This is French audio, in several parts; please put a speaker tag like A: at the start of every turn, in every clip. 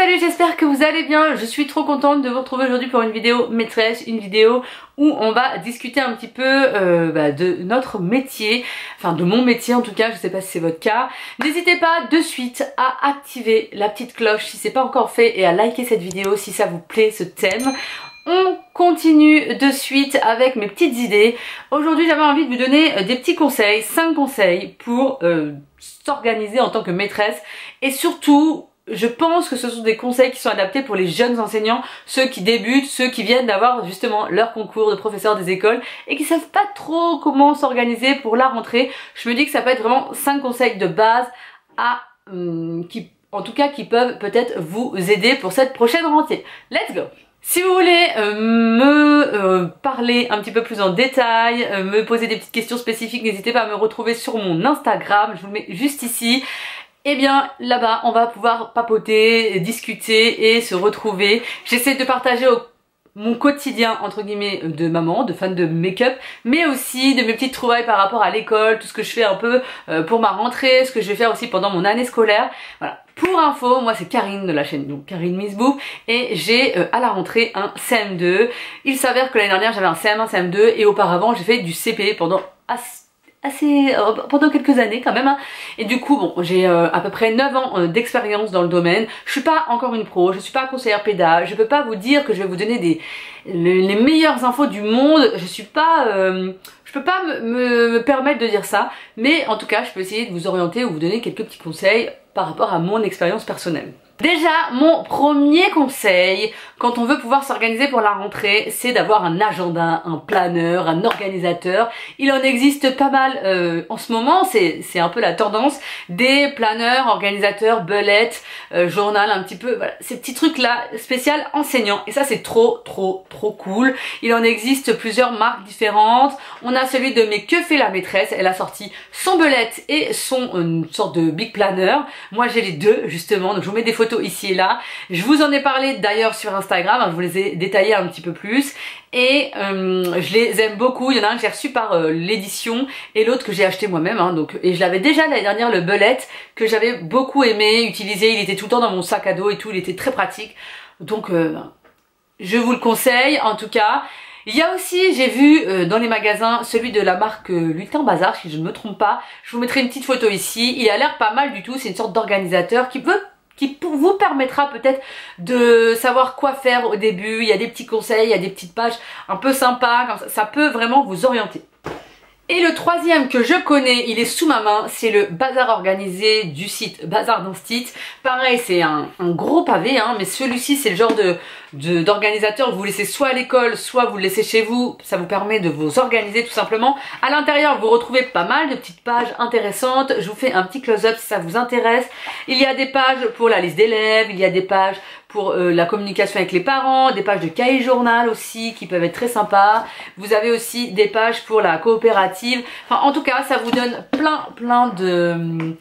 A: Salut, j'espère que vous allez bien. Je suis trop contente de vous retrouver aujourd'hui pour une vidéo maîtresse, une vidéo où on va discuter un petit peu de notre métier, enfin de mon métier en tout cas, je sais pas si c'est votre cas. N'hésitez pas de suite à activer la petite cloche si c'est pas encore fait et à liker cette vidéo si ça vous plaît ce thème. On continue de suite avec mes petites idées. Aujourd'hui j'avais envie de vous donner des petits conseils, 5 conseils pour s'organiser en tant que maîtresse et surtout je pense que ce sont des conseils qui sont adaptés pour les jeunes enseignants, ceux qui débutent, ceux qui viennent d'avoir justement leur concours de professeur des écoles et qui savent pas trop comment s'organiser pour la rentrée. Je me dis que ça peut être vraiment 5 conseils de base qui peuvent peut-être vous aider pour cette prochaine rentrée. Let's go! Si vous voulez me parler un petit peu plus en détail, me poser des petites questions spécifiques, n'hésitez pas à me retrouver sur mon Instagram, je vous le mets juste ici. Et bien là-bas on va pouvoir papoter, discuter et se retrouver. J'essaie de partager mon quotidien entre guillemets de maman, de fan de make-up, mais aussi de mes petites trouvailles par rapport à l'école, tout ce que je fais un peu pour ma rentrée, ce que je vais faire aussi pendant mon année scolaire. Voilà. Pour info, moi c'est Karine de la chaîne, donc Karine Miss Bouffe, et j'ai à la rentrée un CM2. Il s'avère que l'année dernière j'avais un CM1, CM2 et auparavant j'ai fait du CP pendant pendant quelques années quand même hein. Et du coup bon j'ai à peu près 9 ans d'expérience dans le domaine. Je suis pas encore une pro, je suis pas conseillère pédagogue, je peux pas vous dire que je vais vous donner les meilleures infos du monde, je suis pas je peux pas me permettre de dire ça, mais en tout cas je peux essayer de vous orienter ou vous donner quelques petits conseils par rapport à mon expérience personnelle. Déjà, mon premier conseil, quand on veut pouvoir s'organiser pour la rentrée, c'est d'avoir un agenda, un planeur, un organisateur. Il en existe pas mal en ce moment, c'est un peu la tendance, des planeurs, organisateurs, bullets, journal un petit peu, voilà, ces petits trucs là spécial enseignants. Et ça c'est trop cool. Il en existe plusieurs marques différentes. On a celui de Mais que fait la maîtresse, elle a sorti son bullet et une sorte de big planner. Moi j'ai les deux justement, donc je vous mets des photos ici et là. Je vous en ai parlé d'ailleurs sur Instagram, hein, je vous les ai détaillés un petit peu plus et je les aime beaucoup. Il y en a un que j'ai reçu par l'édition et l'autre que j'ai acheté moi-même hein, et je l'avais déjà l'année dernière, le bullet, que j'avais beaucoup aimé utiliser. Il était tout le temps dans mon sac à dos et tout, il était très pratique, donc je vous le conseille en tout cas. Il y a aussi, j'ai vu dans les magasins, celui de la marque Lutin Bazar, si je ne me trompe pas. Je vous mettrai une petite photo ici. Il a l'air pas mal du tout, c'est une sorte d'organisateur qui vous permettra peut-être de savoir quoi faire au début. Il y a des petits conseils, il y a des petites pages un peu sympas, comme ça peut vraiment vous orienter. Et le troisième que je connais, il est sous ma main, c'est le bazar organisé du site Bazar d'Instit. Pareil, c'est un gros pavé, hein, mais celui-ci c'est le genre d'organisateur que vous laissez soit à l'école, soit vous le laissez chez vous. Ça vous permet de vous organiser tout simplement. À l'intérieur, vous retrouvez pas mal de petites pages intéressantes. Je vous fais un petit close-up si ça vous intéresse. Il y a des pages pour la liste d'élèves, il y a des pages pour la communication avec les parents, des pages de cahier journal aussi qui peuvent être très sympas. Vous avez aussi des pages pour la coopérative. Enfin en tout cas ça vous donne plein de...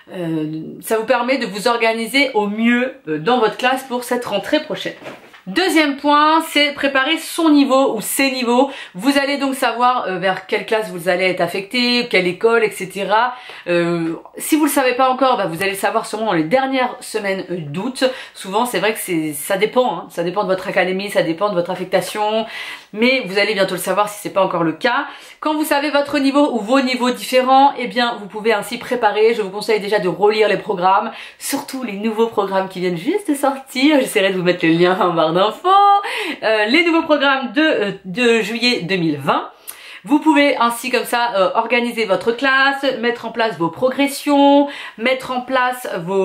A: ça vous permet de vous organiser au mieux dans votre classe pour cette rentrée prochaine. Deuxième point, c'est préparer son niveau ou ses niveaux. Vous allez donc savoir vers quelle classe vous allez être affecté, quelle école, etc. Si vous le savez pas encore, vous allez le savoir sûrement dans les dernières semaines d'août. Souvent, c'est vrai que ça dépend, hein. Ça dépend de votre académie, ça dépend de votre affectation. Mais vous allez bientôt le savoir si c'est pas encore le cas. Quand vous savez votre niveau ou vos niveaux différents, eh bien vous pouvez ainsi préparer. Je vous conseille déjà de relire les programmes, surtout les nouveaux programmes qui viennent juste de sortir. J'essaierai de vous mettre le lien en barre d'infos. Les nouveaux programmes de juillet 2020. Vous pouvez ainsi comme ça organiser votre classe, mettre en place vos progressions, mettre en place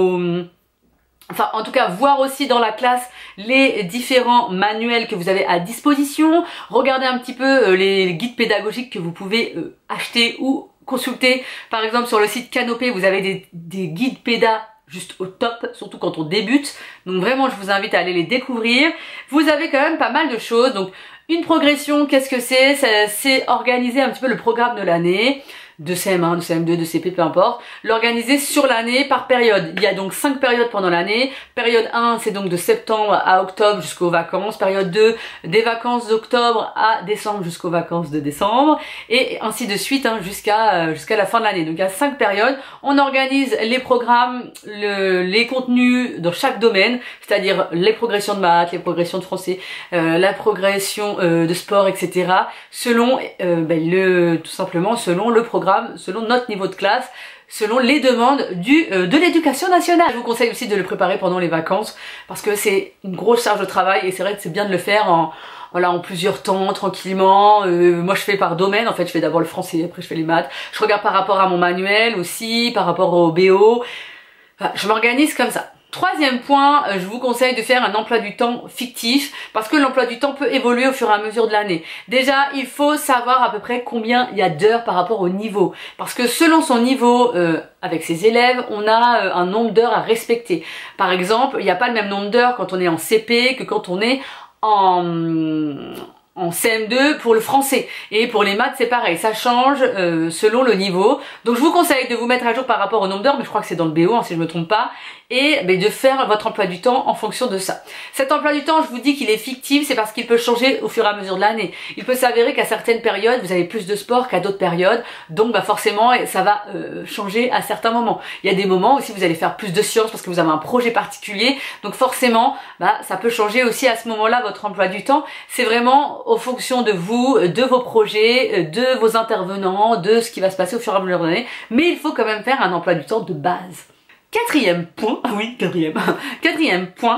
A: enfin en tout cas voir aussi dans la classe les différents manuels que vous avez à disposition, regardez un petit peu les guides pédagogiques que vous pouvez acheter ou consulter. Par exemple sur le site Canopé vous avez des guides pédas juste au top, surtout quand on débute, donc vraiment je vous invite à aller les découvrir. Vous avez quand même pas mal de choses, donc une progression, qu'est-ce que c'est? C'est organiser un petit peu le programme de l'année. de CM1, de CM2, de CP, peu importe, l'organiser sur l'année par période. Il y a donc 5 périodes pendant l'année. Période 1, c'est donc de septembre à octobre jusqu'aux vacances. Période 2, des vacances d'octobre à décembre jusqu'aux vacances de décembre. Et ainsi de suite hein, jusqu'à la fin de l'année. Donc il y a 5 périodes. On organise les programmes, les contenus dans chaque domaine, c'est-à-dire les progressions de maths, les progressions de français, la progression de sport, etc. selon tout simplement selon le programme, selon notre niveau de classe, selon les demandes de l'éducation nationale. Je vous conseille aussi de le préparer pendant les vacances parce que c'est une grosse charge de travail et c'est vrai que c'est bien de le faire en plusieurs temps, tranquillement. Moi je fais par domaine, en fait je fais d'abord le français, après je fais les maths. Je regarde par rapport à mon manuel aussi, par rapport au BO. Enfin, je m'organise comme ça. Troisième point, je vous conseille de faire un emploi du temps fictif parce que l'emploi du temps peut évoluer au fur et à mesure de l'année. Déjà, il faut savoir à peu près combien il y a d'heures par rapport au niveau parce que selon son niveau avec ses élèves, on a un nombre d'heures à respecter. Par exemple, il n'y a pas le même nombre d'heures quand on est en CP que quand on est en CM2 pour le français et pour les maths c'est pareil, ça change selon le niveau. Donc je vous conseille de vous mettre à jour par rapport au nombre d'heures, mais je crois que c'est dans le BO hein, si je me trompe pas, et de faire votre emploi du temps en fonction de ça. Cet emploi du temps, je vous dis qu'il est fictif, c'est parce qu'il peut changer au fur et à mesure de l'année. Il peut s'avérer qu'à certaines périodes vous avez plus de sport qu'à d'autres périodes, donc forcément ça va changer à certains moments. Il y a des moments aussi vous allez faire plus de sciences parce que vous avez un projet particulier, donc forcément ça peut changer aussi à ce moment-là votre emploi du temps. C'est vraiment en fonction de vous, de vos projets, de vos intervenants, de ce qui va se passer au fur et à mesure de l'année, mais il faut quand même faire un emploi du temps de base. Quatrième point, quatrième point,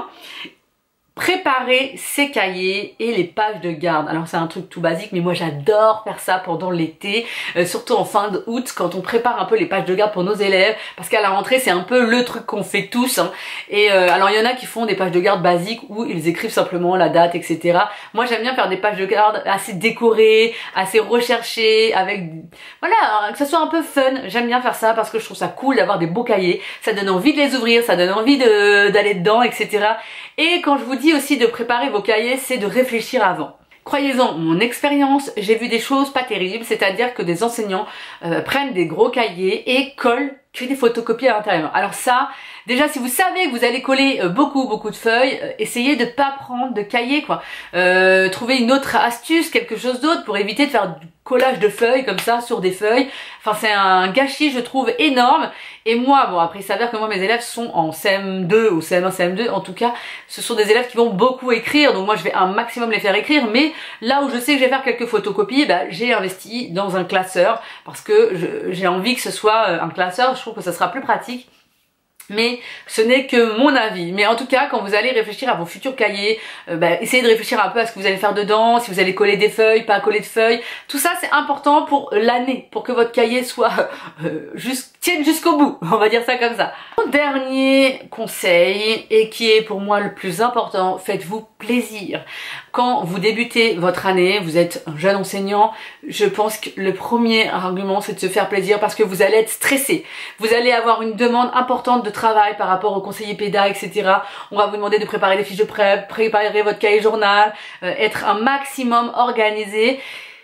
A: préparer ses cahiers et les pages de garde. Alors c'est un truc tout basique, mais moi j'adore faire ça pendant l'été, surtout en fin d'août quand on prépare un peu les pages de garde pour nos élèves, parce qu'à la rentrée c'est un peu le truc qu'on fait tous hein. Et alors il y en a qui font des pages de garde basiques où ils écrivent simplement la date, etc. Moi j'aime bien faire des pages de garde assez décorées, assez recherchées, avec voilà, que ça soit un peu fun. J'aime bien faire ça parce que je trouve ça cool d'avoir des beaux cahiers, ça donne envie de les ouvrir, ça donne envie d'aller dedans, etc. Et quand je vous dis aussi de préparer vos cahiers, c'est de réfléchir avant. Croyez-en, mon expérience, j'ai vu des choses pas terribles, c'est-à-dire que des enseignants prennent des gros cahiers et collent que des photocopies à l'intérieur. Alors ça, déjà si vous savez que vous allez coller beaucoup de feuilles, essayez de pas prendre de cahier quoi. Trouvez une autre astuce, quelque chose d'autre pour éviter de faire du collage de feuilles comme ça sur des feuilles. Enfin c'est un gâchis je trouve énorme. Et moi, bon après il s'avère que moi mes élèves sont en CM2 ou CM1, CM2, en tout cas ce sont des élèves qui vont beaucoup écrire, donc moi je vais un maximum les faire écrire, mais là où je sais que je vais faire quelques photocopies, j'ai investi dans un classeur parce que j'ai envie que ce soit un classeur, je trouve que ça sera plus pratique. Mais ce n'est que mon avis. Mais en tout cas, quand vous allez réfléchir à vos futurs cahiers, essayez de réfléchir un peu à ce que vous allez faire dedans, si vous allez coller des feuilles, pas coller de feuilles. Tout ça, c'est important pour l'année, pour que votre cahier soit tienne jusqu'au bout. On va dire ça comme ça. Mon dernier conseil, et qui est pour moi le plus important, faites-vous plaisir. Quand vous débutez votre année, vous êtes un jeune enseignant, je pense que le premier argument, c'est de se faire plaisir parce que vous allez être stressé. Vous allez avoir une demande importante de travail par rapport au conseiller péda, etc. On va vous demander de préparer des fiches de prep, préparer votre cahier journal, être un maximum organisé.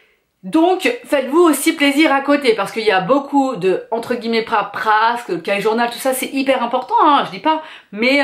A: Donc faites-vous aussi plaisir à côté parce qu'il y a beaucoup de entre guillemets paperasse, le cahier journal, tout ça c'est hyper important hein, je dis pas, mais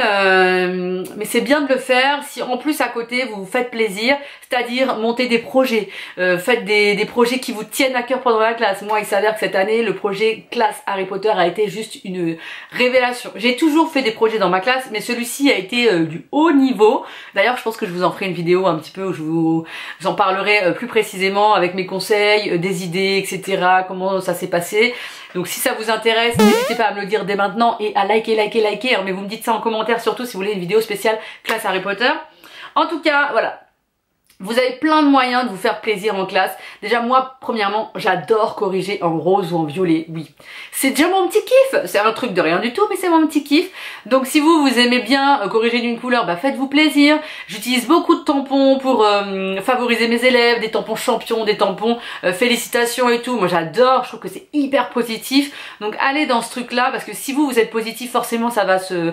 A: c'est bien de le faire si en plus à côté vous vous faites plaisir, c'est-à-dire monter des projets, faites des projets qui vous tiennent à cœur pendant la classe. Moi il s'avère que cette année le projet classe Harry Potter a été juste une révélation. J'ai toujours fait des projets dans ma classe mais celui-ci a été du haut niveau. D'ailleurs je pense que je vous en ferai une vidéo un petit peu où je vous en parlerai plus précisément avec mes conseils, des idées, etc. Comment ça s'est passé. Donc si ça vous intéresse, n'hésitez pas à me le dire dès maintenant et à liker. Hein, mais vous me dites ça en commentaire surtout si vous voulez une vidéo spéciale classe Harry Potter. En tout cas, voilà. Vous avez plein de moyens de vous faire plaisir en classe. Déjà moi, premièrement, j'adore corriger en rose ou en violet, oui. C'est déjà mon petit kiff. C'est un truc de rien du tout, mais c'est mon petit kiff. Donc si vous aimez bien corriger d'une couleur, faites-vous plaisir. J'utilise beaucoup de tampons pour favoriser mes élèves, des tampons champions, des tampons félicitations et tout. Moi j'adore, je trouve que c'est hyper positif. Donc allez dans ce truc-là, parce que si vous êtes positif, forcément ça va se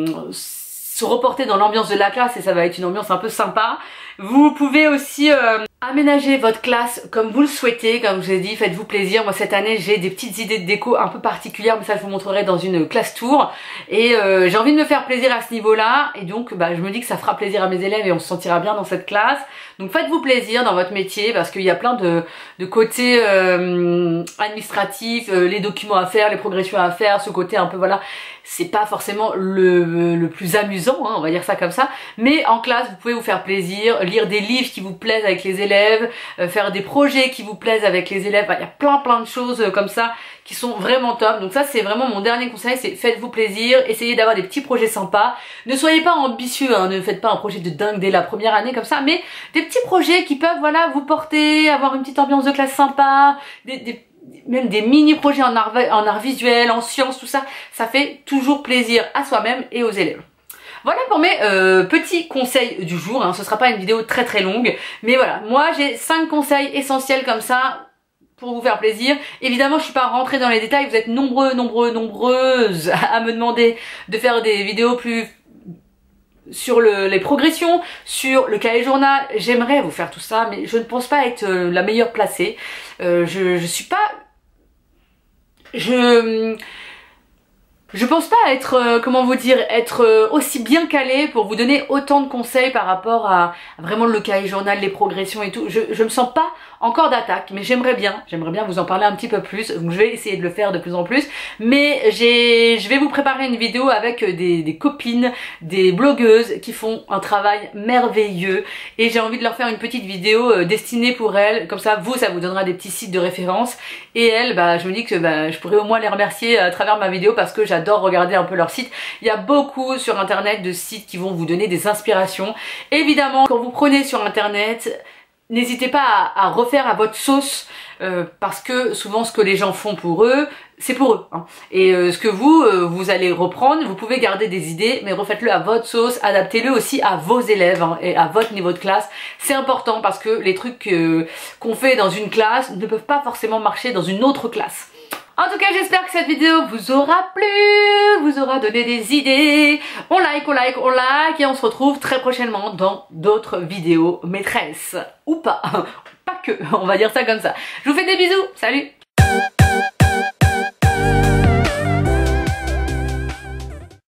A: reporter dans l'ambiance de la classe et ça va être une ambiance un peu sympa. Vous pouvez aussi Aménagez votre classe comme vous le souhaitez, comme je vous ai dit, faites-vous plaisir. Moi cette année j'ai des petites idées de déco un peu particulières, mais ça je vous montrerai dans une classe tour. Et j'ai envie de me faire plaisir à ce niveau-là, et donc je me dis que ça fera plaisir à mes élèves et on se sentira bien dans cette classe. Donc faites-vous plaisir dans votre métier, parce qu'il y a plein de côtés administratifs, les documents à faire, les progressions à faire, ce côté un peu voilà, c'est pas forcément le plus amusant, hein, on va dire ça comme ça, mais en classe vous pouvez vous faire plaisir, lire des livres qui vous plaisent avec les élèves, faire des projets qui vous plaisent avec les élèves, il y a plein de choses comme ça qui sont vraiment top. Donc ça c'est vraiment mon dernier conseil, c'est faites-vous plaisir, essayez d'avoir des petits projets sympas, ne soyez pas ambitieux, hein, ne faites pas un projet de dingue dès la première année comme ça, mais des petits projets qui peuvent voilà vous porter, avoir une petite ambiance de classe sympa, même des mini-projets en art visuel, en sciences, tout ça, ça fait toujours plaisir à soi-même et aux élèves. Voilà pour mes petits conseils du jour, hein. Ce sera pas une vidéo très longue, mais voilà, moi j'ai 5 conseils essentiels comme ça, pour vous faire plaisir. Évidemment je suis pas rentrée dans les détails, vous êtes nombreuses à me demander de faire des vidéos plus sur les progressions, sur le cahier journal. J'aimerais vous faire tout ça, mais je ne pense pas être la meilleure placée. Je suis pas... Je pense pas être, comment vous dire, être aussi bien calée pour vous donner autant de conseils par rapport à vraiment le cahier journal, les progressions et tout. Je me sens pas encore d'attaque, mais j'aimerais bien vous en parler un petit peu plus. Donc je vais essayer de le faire de plus en plus. Mais je vais vous préparer une vidéo avec des copines, des blogueuses qui font un travail merveilleux. Et j'ai envie de leur faire une petite vidéo destinée pour elles. Comme ça, ça vous donnera des petits sites de référence. Et elles, je me dis que je pourrais au moins les remercier à travers ma vidéo parce que j'adore regarder un peu leur site. Il y a beaucoup sur internet de sites qui vont vous donner des inspirations. Évidemment, quand vous prenez sur internet, n'hésitez pas à refaire à votre sauce parce que souvent ce que les gens font pour eux, c'est pour eux. Hein. Et ce que vous allez reprendre, vous pouvez garder des idées, mais refaites-le à votre sauce, adaptez-le aussi à vos élèves hein, et à votre niveau de classe. C'est important parce que les trucs qu'on fait dans une classe ne peuvent pas forcément marcher dans une autre classe. En tout cas, j'espère que cette vidéo vous aura plu, vous aura donné des idées. On like et on se retrouve très prochainement dans d'autres vidéos maîtresses. Ou pas, pas que, on va dire ça comme ça. Je vous fais des bisous, salut!